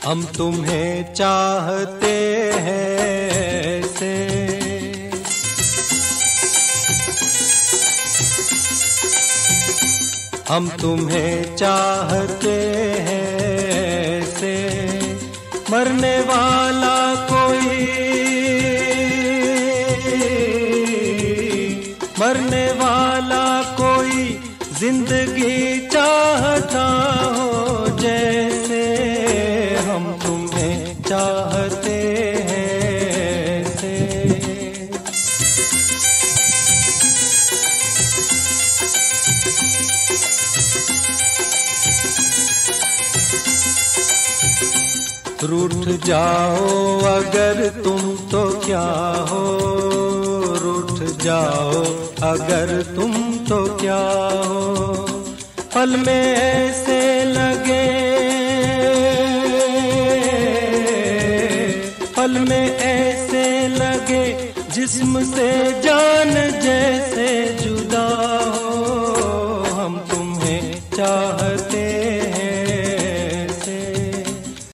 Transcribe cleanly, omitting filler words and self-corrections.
हम तुम्हें चाहते हैं ऐसे, हम तुम्हें चाहते हैं ऐसे, मरने वाला कोई, मरने वाला कोई जिंदगी चाहता हो जैसे, हम तुम्हें चाहते हैं ऐसे। रूठ जाओ अगर तुम तो क्या हो, रूठ जाओ अगर तुम तो क्या हो, पल में ऐसे लगे, पल में ऐसे लगे जिस्म से जान जैसे जुदा